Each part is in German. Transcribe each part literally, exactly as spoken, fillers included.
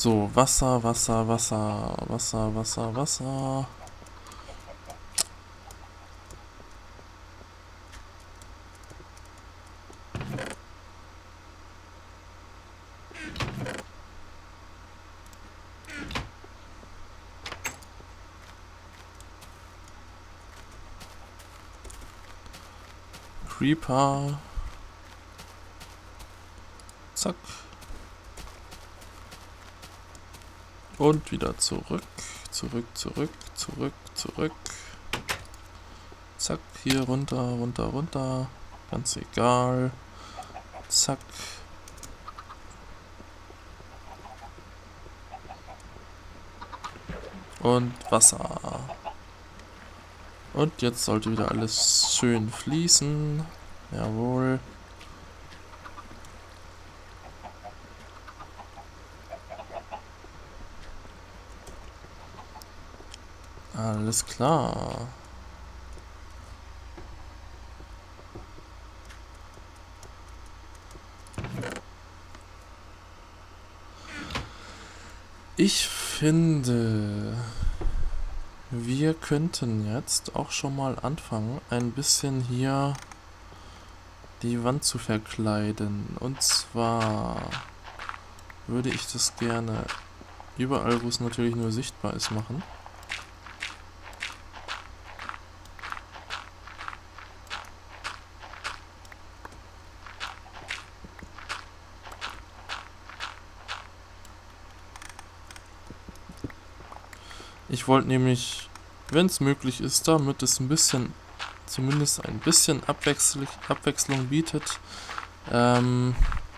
So, Wasser, Wasser, Wasser, Wasser, Wasser, Wasser. Creeper. Zack. Und wieder zurück. Zurück, zurück, zurück, zurück. Zack, hier runter, runter, runter. Ganz egal. Zack. Und Wasser. Und jetzt sollte wieder alles schön fließen. Jawohl. Alles klar. Ich finde, wir könnten jetzt auch schon mal anfangen, ein bisschen hier die Wand zu verkleiden. Und zwar würde ich das gerne überall, wo es natürlich nur sichtbar ist, machen. Ich wollte nämlich, wenn es möglich ist, damit es ein bisschen, zumindest ein bisschen Abwechsl Abwechslung bietet, ähm,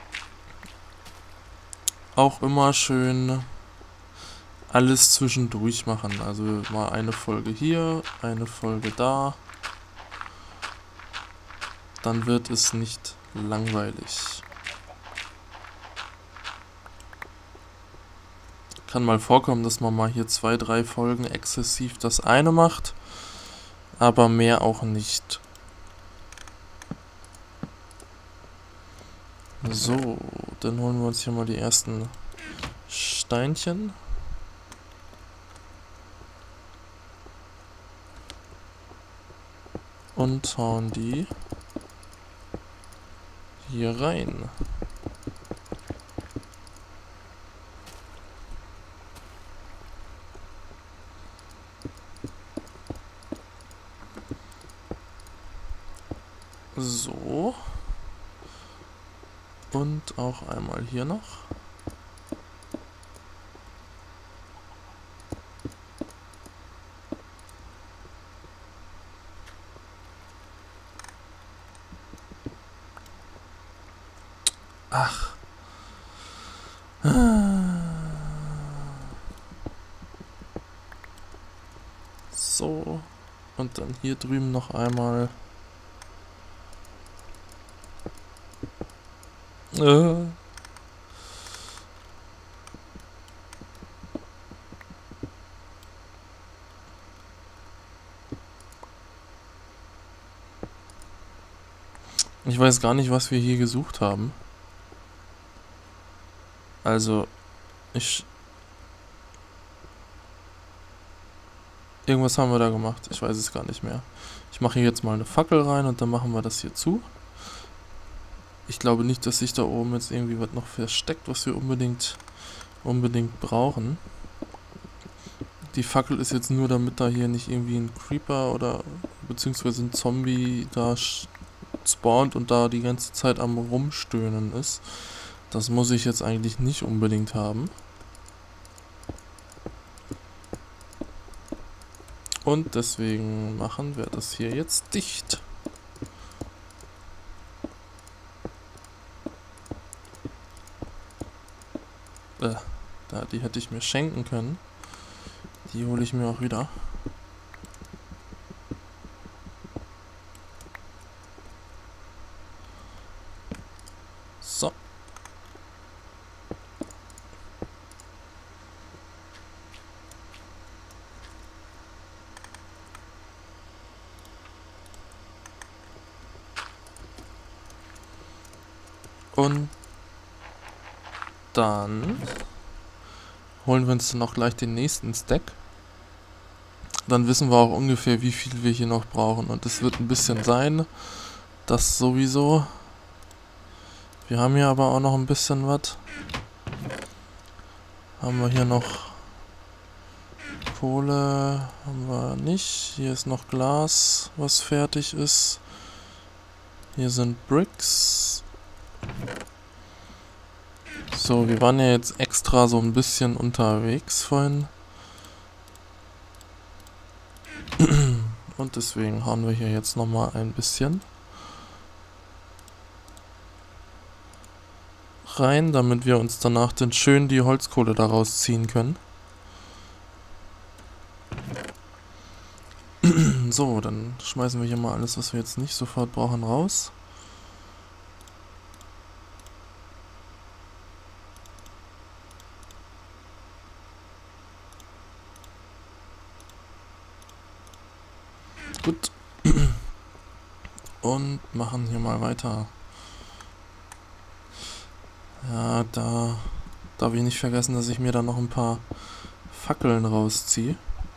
auch immer schön alles zwischendurch machen. Also mal eine Folge hier, eine Folge da. Dann wird es nicht langweilig. Kann mal vorkommen, dass man mal hier zwei, drei Folgen exzessiv das eine macht, aber mehr auch nicht. So, dann holen wir uns hier mal die ersten Steinchen. Und hauen die hier rein. So. Und auch einmal hier noch. Ach. So. Und dann hier drüben noch einmal. Äh. Ich weiß gar nicht, was wir hier gesucht haben. Also, ich... Irgendwas haben wir da gemacht. Ich weiß es gar nicht mehr. Ich mache hier jetzt mal eine Fackel rein und dann machen wir das hier zu. Ich glaube nicht, dass sich da oben jetzt irgendwie was noch versteckt, was wir unbedingt, unbedingt brauchen. Die Fackel ist jetzt nur, damit da hier nicht irgendwie ein Creeper oder beziehungsweise ein Zombie da spawnt und da die ganze Zeit am Rumstöhnen ist. Das muss ich jetzt eigentlich nicht unbedingt haben. Und deswegen machen wir das hier jetzt dicht. Äh, da, die hätte ich mir schenken können. Die hole ich mir auch wieder. So. Und dann holen wir uns dann auch gleich den nächsten Stack. Dann wissen wir auch ungefähr, wie viel wir hier noch brauchen. Und es wird ein bisschen sein, das sowieso. Wir haben hier aber auch noch ein bisschen was. Haben wir hier noch Kohle? Haben wir nicht. Hier ist noch Glas, was fertig ist. Hier sind Bricks. So, wir waren ja jetzt extra so ein bisschen unterwegs vorhin. Und deswegen hauen wir hier jetzt nochmal ein bisschen rein, damit wir uns danach dann schön die Holzkohle daraus ziehen können. So, dann schmeißen wir hier mal alles, was wir jetzt nicht sofort brauchen, raus. Gut. Und machen hier mal weiter. Ja, da darf ich nicht vergessen, dass ich mir da noch ein paar Fackeln rausziehe.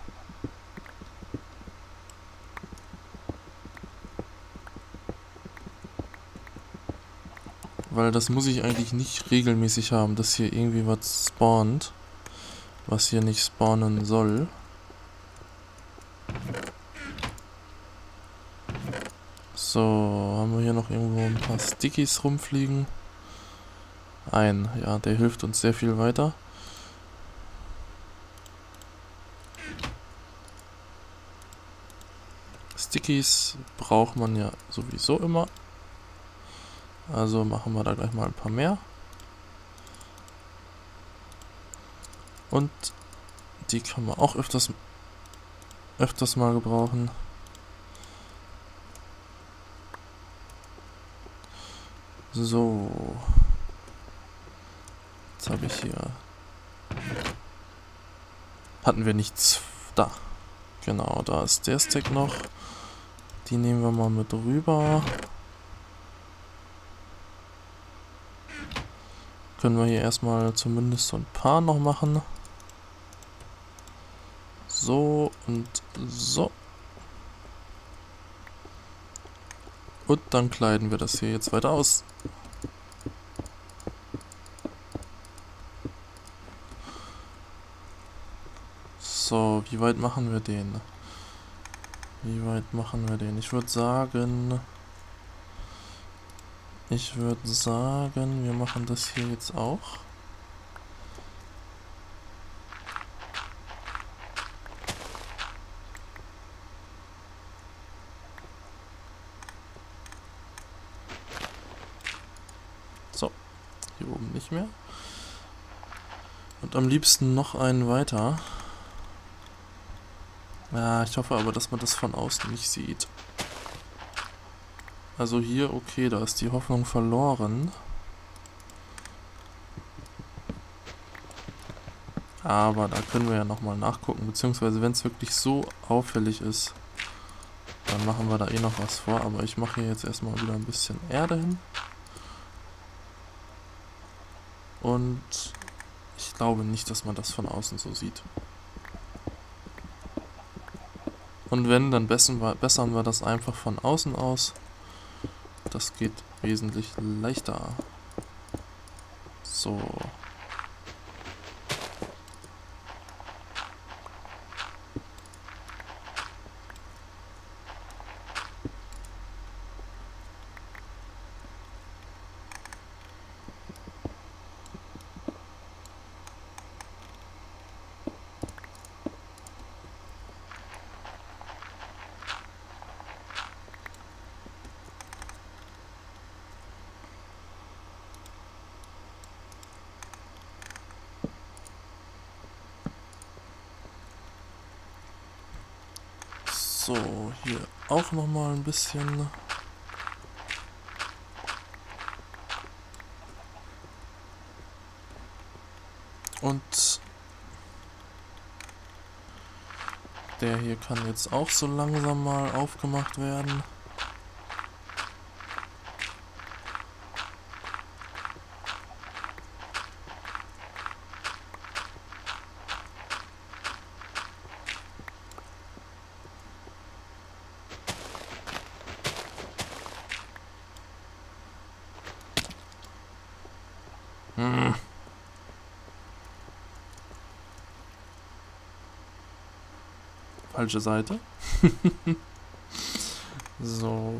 Weil das muss ich eigentlich nicht regelmäßig haben, dass hier irgendwie was spawnt, was hier nicht spawnen soll. So, haben wir hier noch irgendwo ein paar Stickies rumfliegen. Ein, ja, der hilft uns sehr viel weiter. Stickies braucht man ja sowieso immer. Also machen wir da gleich mal ein paar mehr. Und die kann man auch öfters, öfters mal gebrauchen. So. Jetzt habe ich hier... Hatten wir nichts... Da. Genau, da ist der Stack noch. Die nehmen wir mal mit rüber. Können wir hier erstmal zumindest so ein paar noch machen. So und so. Und dann kleiden wir das hier jetzt weiter aus. So, wie weit machen wir den? Wie weit machen wir den? Ich würde sagen... Ich würde sagen, wir machen das hier jetzt auch. So, hier oben nicht mehr. Und am liebsten noch einen weiter. Ja, ich hoffe aber, dass man das von außen nicht sieht. Also hier, okay, da ist die Hoffnung verloren. Aber da können wir ja nochmal nachgucken. Beziehungsweise, wenn es wirklich so auffällig ist, dann machen wir da eh noch was vor. Aber ich mache hier jetzt erstmal wieder ein bisschen Erde hin. Und ich glaube nicht, dass man das von außen so sieht. Und wenn, dann bessern wir, bessern wir das einfach von außen aus. Das geht wesentlich leichter. So. So, hier auch nochmal ein bisschen. Und der hier kann jetzt auch so langsam mal aufgemacht werden. Hm. Falsche Seite. So.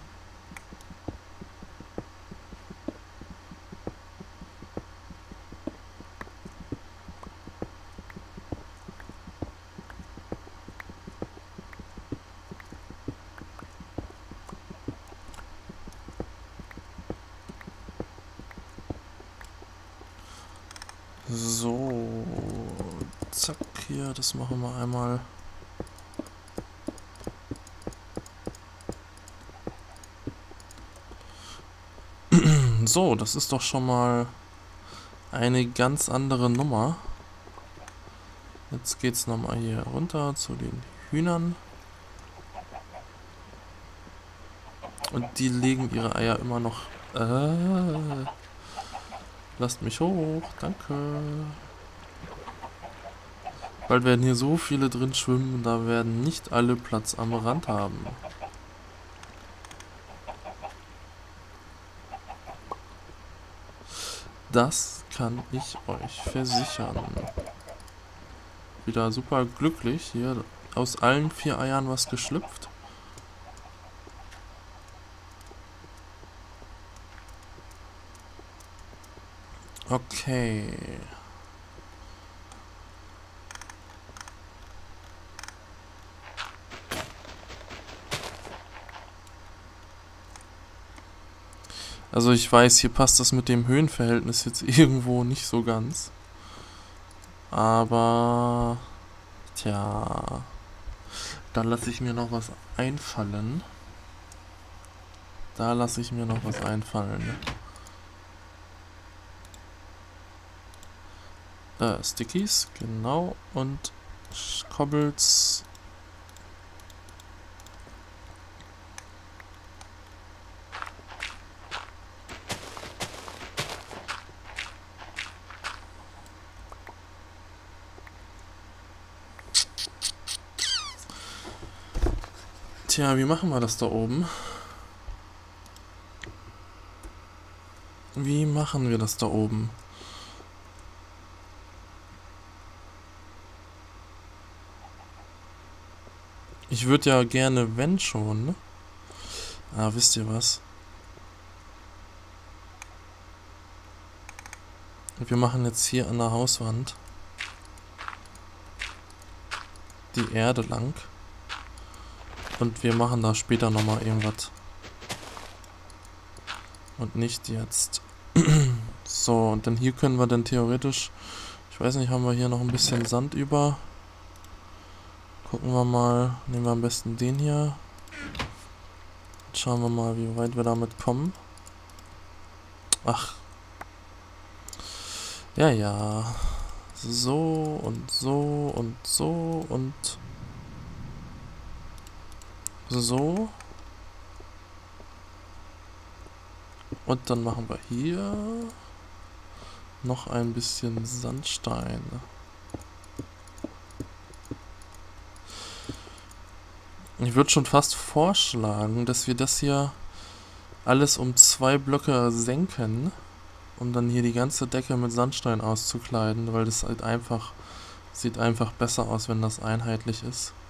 So. Zack, hier, das machen wir einmal. So, das ist doch schon mal eine ganz andere Nummer. Jetzt geht's nochmal hier runter zu den Hühnern. Und die legen ihre Eier immer noch... Äh, lasst mich hoch, danke. Bald werden hier so viele drin schwimmen, da werden nicht alle Platz am Rand haben. Das kann ich euch versichern. Wieder super glücklich. Hier aus allen vier Eiern was geschlüpft. Okay. Also ich weiß, hier passt das mit dem Höhenverhältnis jetzt irgendwo nicht so ganz. Aber... Tja... Da lasse ich mir noch was einfallen. Da lasse ich mir noch was einfallen. Äh, Stickies, genau. Und Cobbles. Tja, wie machen wir das da oben? Wie machen wir das da oben? Ich würde ja gerne, wenn schon, ne? Ah, wisst ihr was? Wir machen jetzt hier an der Hauswand die Erde lang. Und wir machen da später nochmal irgendwas. Und nicht jetzt. So, und dann hier können wir dann theoretisch... Ich weiß nicht, haben wir hier noch ein bisschen Sand über? Gucken wir mal. Nehmen wir am besten den hier. Jetzt schauen wir mal, wie weit wir damit kommen. Ach. Ja, ja. So und so und so und... So. Und dann machen wir hier noch ein bisschen Sandstein. Ich würde schon fast vorschlagen, dass wir das hier alles um zwei Blöcke senken, um dann hier die ganze Decke mit Sandstein auszukleiden, weil das halt einfach sieht einfach besser aus, wenn das einheitlich ist.